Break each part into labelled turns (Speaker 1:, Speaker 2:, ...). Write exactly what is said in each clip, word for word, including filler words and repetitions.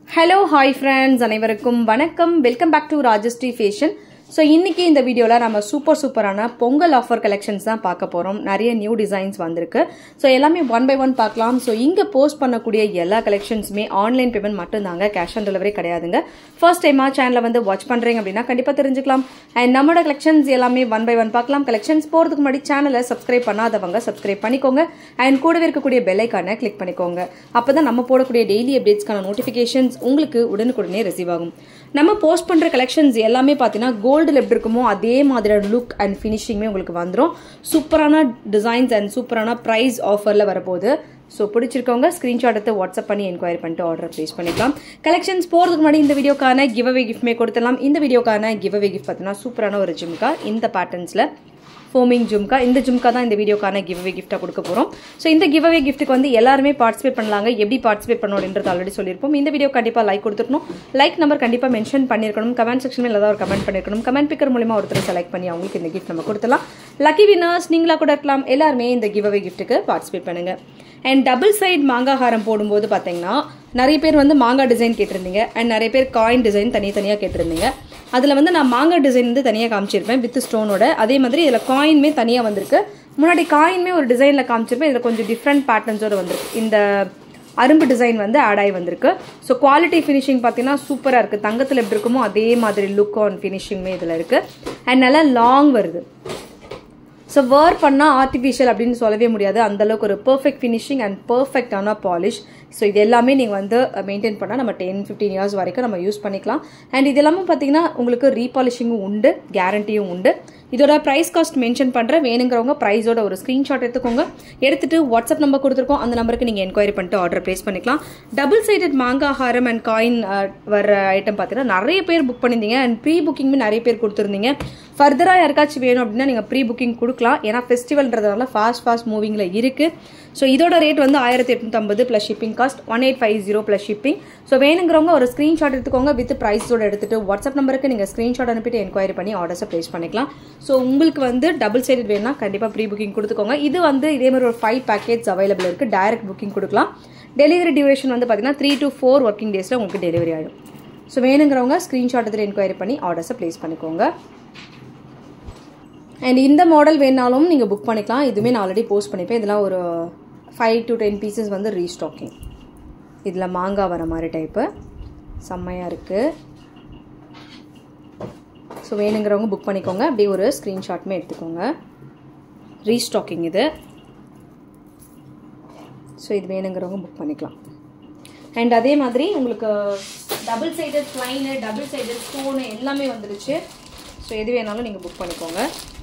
Speaker 1: Hello, hi friends, அனைவருக்கும் வணக்கம். Welcome back to Rajastri Fashion. So இன்னைக்கு இந்த வீடியோல நம்ம சூப்பர் சூப்பரான பொங்கல் ஆஃபர் கலெக்ஷன்ஸ் தான் பார்க்க போறோம். நிறைய நியூ டிசைன்ஸ் வந்திருக்கு. சோ எல்லாமே ஒன் பை ஒன் பார்க்கலாம். சோ இங்க போஸ்ட் பண்ணக்கூடிய எல்லா கலெக்ஷன்ஸ்மே ஆன்லைன் பேமெண்ட் மட்டும் தாங்க, கேஷ் ஆன் டெலிவரி கிடையாதுங்க. ஃபர்ஸ்ட் டைமா சேனலை வந்து வாட்ச் பண்றீங்க அப்படின்னா கண்டிப்பா தெரிஞ்சுக்கலாம். அண்ட் நம்மளோட கலெக்ஷன்ஸ் எல்லாமே ஒன் பை ஒன் பார்க்கலாம். கலெக்ஷன்ஸ் போறதுக்கு முன்னாடி சேனலை சப்ஸ்கிரைப் பண்ணாதவங்க சப்ஸ்கிரைப் பண்ணிக்கோங்க. அண்ட் கூடவே இருக்கக்கூடிய பெல் ஐகானை கிளிக் பண்ணிக்கோங்க. அப்பதான் நம்ம போடக்கூடிய டெய்லி அப்டேட்ஸ்க்கான நோட்டிபிகேஷன்ஸ் உங்களுக்கு உடனுக்குடனே ரிசீவ் ஆகும். நம்ம போஸ்ட் பண்ற கலெக்ஷன்ஸ் எல்லாமே பாத்தீங்கன்னா கோல்டுல எப்படி இருக்குமோ அதே மாதிரியான லுக் அண்ட் ஃபினிஷிங்மே உங்களுக்கு வந்துடும். சூப்பரான டிசைன்ஸ் அண்ட் சூப்பரான பிரைஸ் ஆஃபர்ல வரப்போகுது. ஸோ பிடிச்சிருக்கவங்க ஸ்கிரீன்ஷாட் எடுத்து வாட்ஸ்அப் பண்ணி என்கொயரி பண்ணிட்டு ஆர்டர் ப்ளேஸ் பண்ணிக்கலாம். கலெக்ஷன்ஸ் போகிறதுக்கு முன்னாடி இந்த வீடியோக்கான கிவ் அவே கிஃப்ட்மே கொடுத்துடலாம். இந்த வீடியோக்கான கிவ் அவே கிஃப்ட் பார்த்தீங்கன்னா சூப்பரான ஒரு ஜிம்கா, இந்த பேட்டர்ன்ஸில் ஃபோமிங் ஜும்கா. இந்த ஜும்கா தான் இந்த வீடியோக்கான கிவ் அவே கிஃப்ட்டாக கொடுக்க போகிறோம். ஸோ இந்த கிவ் அவே கிஃப்ட்டுக்கு வந்து எல்லாருமே பார்ட்டிசிபேட் பண்ணலாங்க. எப்படி பார்ட்டிசிபேட் பண்ணணும் அப்படின்றது ஆல்ரெடி சொல்லியிருப்போம். இந்த வீடியோ கண்டிப்பாக லைக் கொடுத்துருக்கணும். லைக் நம்பர் கண்டிப்பாக மென்ஷன் பண்ணியிருக்கணும். கமெண்ட் செக்ஷனில் ஏதாவது ஒரு கமெண்ட் பண்ணியிருக்கணும். கமெண்ட் பிக்கர் மூலமா ஒருத்தர் செலக்ட் பண்ணி அவங்களுக்கு இந்த கிஃப்ட் நம்ம கொடுத்துலாம். லக்கி வினர்ஸ் நீங்களா கூட இருக்கலாம். எல்லாருமே இந்த கிவ் அவே கிஃப்ட்டுக்கு பார்ட்டிசிபேட் பண்ணுங்க. அண்ட் டபுள் சைட் மாங்காய் ஹாரம் போடும்போது பார்த்தீங்கன்னா நிறைய பேர் வந்து மாங்காய் டிசைன் கேட்டிருந்தீங்க. அண்ட் நிறைய பேர் காயின் டிசைன் தனித்தனியாக கேட்டிருந்தீங்க. அதில் வந்து நான் மாங்காய் டிசைன் வந்து தனியாக காமிச்சிருப்பேன் வித் ஸ்டோனோட. அதே மாதிரி இதில் காயின்மே தனியாக வந்திருக்கு. முன்னாடி காயின்மே ஒரு டிசைனில் காமிச்சிருப்பேன். இதில் கொஞ்சம் டிஃப்ரெண்ட் பேட்டர்ன்ஸோட வந்திருக்கு. இந்த அரும்பு டிசைன் வந்து ஆட் ஆகி வந்திருக்கு. ஸோ குவாலிட்டி ஃபினிஷிங் பார்த்தீங்கன்னா சூப்பராக இருக்குது. தங்கத்தில் எப்படி இருக்குமோ அதே மாதிரி லுக் ஆன் ஃபினிஷிங்மே இதில் இருக்குது. அண்ட் நல்லா லாங் வருது. ஸோ வேர் பண்ணால் ஆர்டிஃபிஷியல் அப்படின்னு சொல்லவே முடியாது. அந்தளவுக்கு ஒரு பர்ஃபெக்ட் ஃபினிஷிங் அண்ட் பர்ஃபெக்டான பாலிஷ். ஸோ இது எல்லாமே நீங்கள் வந்து மெயின்டைன் பண்ணால் நம்ம டென் ஃபிஃப்டீன் இயர்ஸ் வரைக்கும் நம்ம யூஸ் பண்ணிக்கலாம். அண்ட் இது எல்லாமே பார்த்தீங்கன்னா உங்களுக்கு ரீபாலிஷிங்கும் உண்டு, கேரண்டியும் உண்டு. இதோட ப்ரைஸ் காஸ்ட் மென்ஷன் பண்ணுறேன். வேணுங்கிறவங்க ப்ரைஸோட ஒரு ஸ்க்ரீன்ஷாட் எடுத்துக்கோங்க. எடுத்துட்டு வாட்ஸ்அப் நம்பர் கொடுத்துருக்கோம். அந்த நம்பருக்கு நீங்கள் என்கொயரி பண்ணிட்டு ஆர்டர் ப்ளேஸ் பண்ணிக்கலாம். டபுள் சைடட் மாங்காய் ஹாரம் அண்ட் காயின் வர ஐட்டம் பார்த்தீங்கன்னா நிறைய பேர் புக் பண்ணியிருந்தீங்க. அண்ட் ப்ரீ புக்கிங்மே நிறைய பேர் கொடுத்துருந்தீங்க. ஃபர்தராக யாருக்காச்சும் வேணும் அப்படின்னா நீங்கள் ப்ரீ புக்கிங் கொடுக்கலாம். ஏன்னா ஃபெஸ்டிவல்ன்றதுனால ஃபாஸ்ட் ஃபாஸ்ட் மூவிங்கில் இருக்குது. ஸோ இதோட ரேட் வந்து ஆயிரத்தி எட்நூற்றம்பது plus shipping cost one eight five zero plus shipping. So வேணுங்கிறவங்க ஒரு ஸ்க்ரீன்ஷாட் எடுத்துக்கோங்க. வித் ப்ரைஸோட எடுத்துட்டு வாட்ஸ்அப் நம்பருக்கு நீங்கள் ஸ்க்ரீன்ஷாட் அனுப்பிட்டு என்கொயரி பண்ணி ஆர்டர்ஸை ப்ளேஸ் பண்ணிக்கலாம். ஸோ உங்களுக்கு வந்து டபுள் சைடட் வேணும்னா கண்டிப்பாக ப்ரீ புக்கிங் கொடுத்துக்கோங்க. இது வந்து இதே மாதிரி ஒரு ஃபைவ் பேக்கேஜ் அவைலபிள் இருக்குது. டைரக்ட் புக்கிங் கொடுக்கலாம். டெலிவரி டியூரேஷன் வந்து பார்த்தீங்கன்னா த்ரீ டு ஃபோர் ஒர்க்கிங் டேஸில் உங்களுக்கு டெலிவரி ஆகிடும். ஸோ வேணுங்கிறவங்க ஸ்க்ரீன்ஷாட் எடுத்துட்டு என்கொயரி பண்ணி ஆர்டர்ஸை ப்ளேஸ் பண்ணிக்கோங்க. அண்ட் இந்த மாடல் வேணாலும் நீங்கள் புக் பண்ணிக்கலாம். இதுவுமே நான் ஆல்ரெடி போஸ்ட் பண்ணிப்பேன். இதெல்லாம் ஒரு ஃபைவ் டு டென் பீசஸ் வந்து ரீஸ்டாக்கிங். இதில் மாங்காய் வர மாதிரி டைப்பு செம்மையாக இருக்குது. ஸோ வேணுங்கிறவங்க புக் பண்ணிக்கோங்க. அப்படியே ஒரு ஸ்க்ரீன்ஷாட்டுமே எடுத்துக்கோங்க. ரீஸ்டாக்கிங் இது. ஸோ இது வேணுங்கிறவங்க புக் பண்ணிக்கலாம். அண்ட் அதே மாதிரி உங்களுக்கு double sided plain, double sided stone எல்லாமே வந்துடுச்சு. ஸோ எது வேணாலும் நீங்கள் புக் பண்ணிக்கோங்க.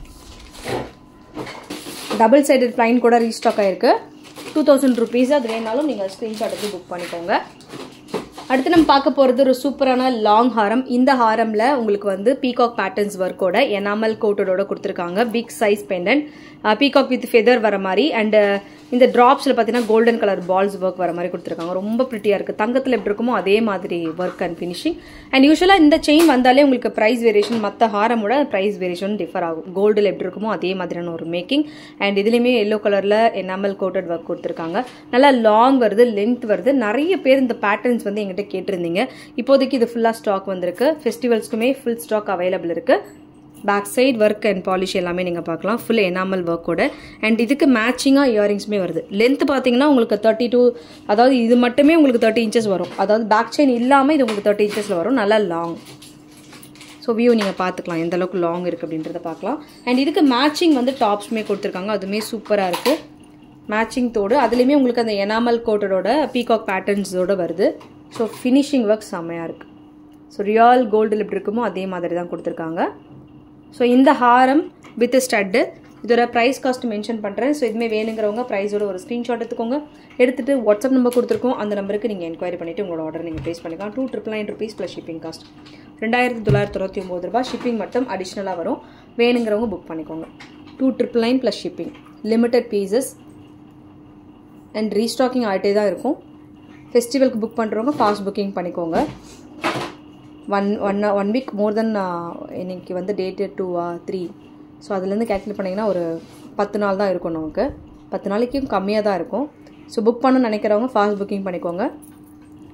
Speaker 1: டபுள் சைடட் ப்ளைன் கூட ரீஸ்டாக் ஆயிருக்கு. Two thousand rupees. அது வேணாலும் நீங்கள் ஸ்க்ரீன்ஷாட் எடுத்து புக் பண்ணிக்கோங்க. அடுத்து நம்ம பார்க்க போகிறது ஒரு சூப்பரான லாங் ஹாரம். இந்த ஹாரமில் உங்களுக்கு வந்து பீகாக் பேட்டர்ன்ஸ் ஒர்க்கோட எனாமல் கோட்டடோட கொடுத்துருக்காங்க. Big size pendant, peacock with feather வர மாதிரி. அண்ட் இந்த ட்ராப்ஸில் பார்த்தீங்கன்னா கோல்டன் கலர் பால்ஸ் ஒர்க் வர மாதிரி கொடுத்துருக்காங்க. ரொம்ப ப்ரிட்டியாக இருக்குது. தங்கத்தில் எப்படி இருக்குமோ அதே மாதிரி ஒர்க் அண்ட் ஃபினிஷிங். அண்ட் யூஸ்வலாக இந்த செயின் வந்தாலே உங்களுக்கு ப்ரைஸ் வேரியேஷன் மற்ற ஹாரமோட ப்ரைஸ் வேரியேஷன் டிஃபர் ஆகும். கோல்டில் எப்படி இருக்குமோ அதே மாதிரியான ஒரு மேக்கிங். அண்ட் இதுலேயுமே எல்லோ கலரில் எனாமல் கோட்டட் ஒர்க் கொடுத்துருக்காங்க. நல்லா லாங் வருது, லென்த் வருது. நிறைய பேர் இந்த பேட்டர்ன்ஸ் வந்து எங்கிட்ட கேட்டிருந்தீங்க. இப்போதைக்கு இது ஃபுல்லாக ஸ்டாக் வந்திருக்கு. ஃபெஸ்டிவல்ஸ்க்குமே ஃபுல் ஸ்டாக் அவைலபிள் இருக்குது. Back side work and polish எல்லாமே நீங்கள் பார்க்கலாம். Full enamel ஒர்க்கோட. அண்ட் இதுக்கு மேட்சிங்காக இயரிங்ஸுமே வருது. லென்த் பார்த்தீங்கன்னா உங்களுக்கு தேர்ட்டி டூ, அதாவது இது மட்டுமே உங்களுக்கு தேர்ட்டி இன்ச்சஸ் வரும். அதாவது பேக் செயின் இல்லாமல் இது உங்களுக்கு தேர்ட்டி இன்ச்சஸில் வரும். நல்லா லாங். ஸோ வியூ நீங்கள் பார்த்துக்கலாம் எந்த அளவுக்கு லாங் இருக்குது அப்படின்றத பார்க்கலாம். அண்ட் இதுக்கு மேட்சிங் வந்து டாப்ஸுமே கொடுத்துருக்காங்க. அதுவுமே சூப்பராக இருக்குது. மேட்சிங் தோடு அதுலேயுமே உங்களுக்கு அந்த எனாமல் கோட்டடோட பீகாக் பேட்டர்ன்ஸோட வருது. ஸோ ஃபினிஷிங் ஒர்க் செம்மையாக இருக்குது. ஸோ ரியல் கோல்டில் எப்படி இருக்குமோ அதே மாதிரி தான் கொடுத்துருக்காங்க. ஸோ இந்த ஹாரம் வித் ஸ்டட்டு இதோட ப்ரைஸ் காஸ்ட் மென்ஷன் பண்ணுறேன். ஸோ இதுவுமே வேணுங்கிறவங்க ப்ரைஸோட ஒரு ஸ்க்ரீன்ஷாட் எடுத்துக்கோங்க. எடுத்துகிட்டு வாட்ஸ்அப் நம்பர் கொடுத்துருக்கோம். அந்த நம்பருக்கு நீங்கள் என்கொயரி பண்ணிவிட்டு உங்களோட ஆர்டர் நீங்கள் ப்ளேஸ் பண்ணிக்கலாம். Two triple nine rupees plus shipping cost ரெண்டாயிரத்தி தொள்ளாயிரத்தி தொண்ணூற்றி ஒம்பது ரூபாய். ஷிப்பிங் மட்டும் அடிஷ்னலாக வரும். வேணுங்கிறவங்க புக் பண்ணிக்கோங்க. Two triple nine plus shipping. Limited pieces and restocking ஆகிட்டே தான் இருக்கும். ஃபெஸ்டிவலுக்கு புக் பண்ணுறவங்க ஃபாஸ்ட் புக்கிங் பண்ணிக்கோங்க. One one one week more then இன்னைக்கு வந்து டேட்டு டூவா த்ரீ. ஸோ அதுலேருந்து கேல்குலேட் பண்ணிங்கன்னா ஒரு பத்து நாள் தான் இருக்கும். நமக்கு பத்து நாளைக்கும் கம்மியாக தான் இருக்கும். ஸோ புக் பண்ணணும்னு நினைக்கிறவங்க ஃபாஸ்ட் புக்கிங் பண்ணிக்கோங்க.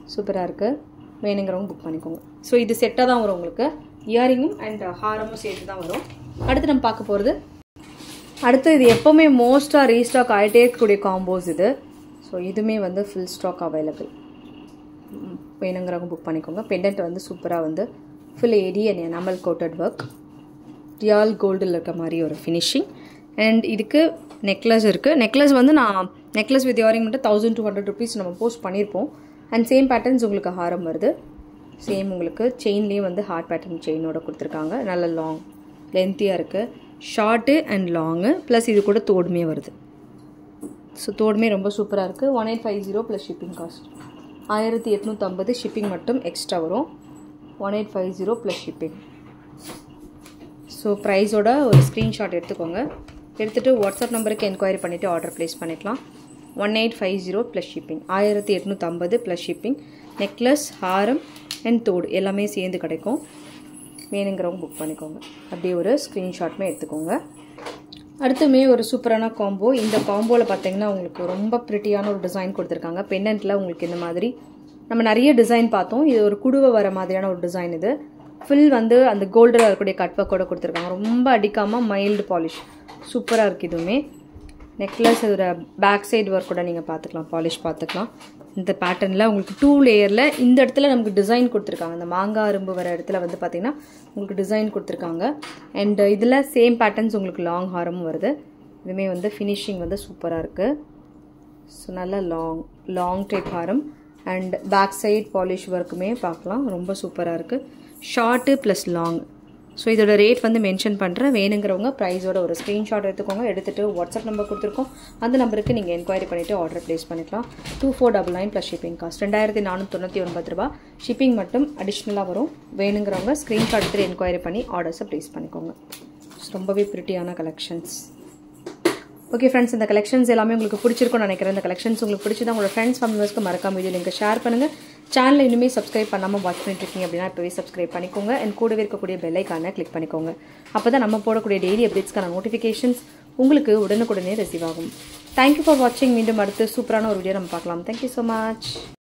Speaker 1: சூப்பராக இருக்குது. வேணுங்கிறவங்க புக் பண்ணிக்கோங்க. ஸோ இது செட்டாக தான் வரும் உங்களுக்கு. இயரிங்கும் அண்ட் ஹாரமும் சேர்த்து தான் வரும். அடுத்து நம்ம பார்க்க போகிறது, அடுத்து இது எப்போவுமே மோஸ்ட்டாக ரீஸ்டாக் ஆகிட்டே இருக்கக்கூடிய காம்போஸ் இது. ஸோ இதுவுமே வந்து ஃபுல் ஸ்டாக் அவைலபிள். வேணுங்கிறவங்க புக் பண்ணிக்கோங்க. பெண்டன்ட் வந்து சூப்பராக வந்து full AD and enamel coated work, real கோல்டில் இருக்க மாதிரி ஒரு ஃபினிஷிங். அண்ட் இதுக்கு நெக்லஸ் இருக்குது. நெக்லஸ் வந்து நான் நெக்லஸ் வித் இயரிங் மட்டும் தௌசண்ட் டூ ஹண்ட்ரட் ருபீஸ் நம்ம போஸ்ட் பண்ணியிருப்போம். அண்ட் சேம் பேட்டர்ன்ஸ் உங்களுக்கு ஹாரம் வருது. சேம் உங்களுக்கு செயின்லேயும் வந்து ஹார்ட் பேட்டர்ன் செயினோட கொடுத்துருக்காங்க. நல்ல லாங் லென்த்தியாக இருக்குது. ஷார்ட்டு அண்ட் லாங்கு ப்ளஸ் இது கூட தோடுமே வருது. ஸோ தோடுமே ரொம்ப சூப்பராக இருக்குது. One eight five zero plus shipping cost ஆயிரத்தி எட்நூற்றம்பது. ஷிப்பிங் மட்டும் எக்ஸ்ட்ரா வரும். One eight five zero plus shipping. So ப்ரைஸோட ஒரு ஸ்க்ரீன்ஷாட் எடுத்துக்கோங்க. எடுத்துகிட்டு வாட்ஸ்அப் நம்பருக்கு என்கொயரி பண்ணிவிட்டு ஆர்டர் ப்ளேஸ் பண்ணிக்கலாம். One eight five zero plus shipping, ஆயிரத்தி எட்நூற்றம்பது ப்ளஸ் ஷிப்பிங். நெக்லஸ், ஹாரம் அண்ட் தோடு எல்லாமே சேர்ந்து கிடைக்கும். வேணுங்கிறவங்க புக் பண்ணிக்கோங்க. அப்படியே ஒரு ஸ்க்ரீன்ஷாட்டுமே எடுத்துக்கோங்க. அடுத்துமே ஒரு சூப்பரான காம்போ. இந்த காம்போவில் பார்த்தீங்கன்னா உங்களுக்கு ரொம்ப ப்ரிட்டியான ஒரு டிசைன் கொடுத்துருக்காங்க. பெண்டன்ட்டில் உங்களுக்கு இந்த மாதிரி நம்ம நிறைய டிசைன் பார்த்தோம். இது ஒரு குடுவை வர மாதிரியான ஒரு டிசைன். இது ஃபுல் வந்து அந்த கோல்டில் இருக்கக்கூடிய கட் ஒர்க்கோட கொடுத்துருக்காங்க. ரொம்ப அடிக்காமல் மைல்டு பாலிஷ் சூப்பராக இருக்குது. இதுவுமே நெக்லஸ் இதோட பேக் சைடு ஒர்க் கூட நீங்கள் பார்த்துக்கலாம், பாலிஷ் பார்த்துக்கலாம். இந்த பேட்டர்னில் உங்களுக்கு டூ லேயரில் இந்த இடத்துல நமக்கு டிசைன் கொடுத்துருக்காங்க. இந்த மாங்காய் அரும்பு வர இடத்துல வந்து பார்த்திங்கன்னா உங்களுக்கு டிசைன் கொடுத்துருக்காங்க. அண்ட் இதில் சேம் பேட்டர்ன்ஸ் உங்களுக்கு லாங் ஹாரமும் வருது. இதுவுமே வந்து ஃபினிஷிங் வந்து சூப்பராக இருக்குது. ஸோ நல்ல லாங் லாங் டைப் ஹாரம் அண்ட் பேக் சைட் பாலிஷ் ஒர்க்குமே பார்க்கலாம். ரொம்ப சூப்பராக இருக்குது. Short plus long. ஸோ இதோட ரேட் வந்து மென்ஷன் பண்ணுறேன். வேணுங்கிறவங்க ப்ரைஸோட ஒரு ஸ்க்ரீன்ஷாட் எடுத்துக்கோங்க. எடுத்துகிட்டு வாட்ஸ்அப் நம்பர் கொடுத்துருக்கோம். அந்த நம்பருக்கு நீங்கள் என்கொயரி பண்ணிவிட்டு ஆர்டர் ப்ளேஸ் பண்ணிக்கலாம். Two four double nine plus shipping cost ரெண்டாயிரத்தி நானூற்றி தொண்ணூற்றி ஒன்பது ரூபா. ஷிப்பிங் மட்டும் அடிஷ்னலாக வரும். வேணுங்கிறவங்க ஸ்க்ரீன்ஷாட் எடுத்துகிட்டு என்கொயரி பண்ணி ஆர்டர்ஸை ப்ளேஸ் பண்ணிக்கோங்க. ரொம்பவே ப்ரிட்டியான கலெக்ஷன்ஸ். ஓகே ஃப்ரெண்ட்ஸ், இந்த கலெக்ஷன்ஸ் எல்லாமே உங்களுக்கு பிடிச்சிருக்கும்னு நினைக்கிறேன். இந்த கலெக்ஷன்ஸ் உங்களுக்கு பிடிச்சதா உங்களோட ஃப்ரெண்ட்ஸ் ஃபேமிலிஸ்க்கு மறக்காம வீடியோ லிங்க் ஷேர் பண்ணுங்கள். சேனலை இனிமேல் சப்ஸ்கிரைப் பண்ணாமல் வாட்ச் பண்ணிட்டு இருக்கீங்க அப்படின்னா இப்போவே சப்ஸ்கிரைப் பண்ணிக்கோங்க. அண்ட் கூடவே இருக்கக்கூடிய பெல் ஐக்கானை கிளிக் பண்ணிக்கோங்க. அப்போ தான் நம்ம போடக்கூடிய டெய்லி அப்டேட்ஸ்க்கான நோட்டிஃபிகேஷன்ஸ் உங்களுக்கு உடனுக்குடனே ரிசீவ் ஆகும். தேங்க்யூ ஃபார் வாட்சிங். மீண்டும் அடுத்து சூப்பரான ஒரு வீடியோ நம்ம பார்க்கலாம். Thank you so much.